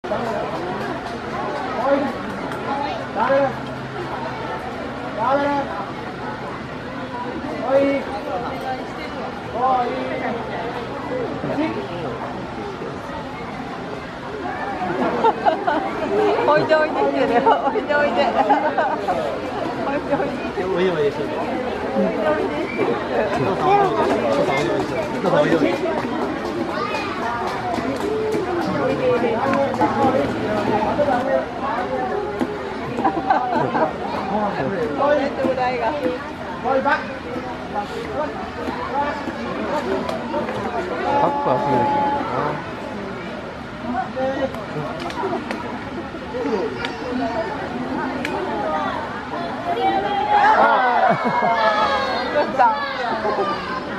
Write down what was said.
おいでおいでってね、おいでおいで。おいでおいで。 おいでおいでしてる。 おいでおいでってる。 どうぞおいでおいで。 おいでおいで。ぐらいが。 パック集めるからな。 どうした？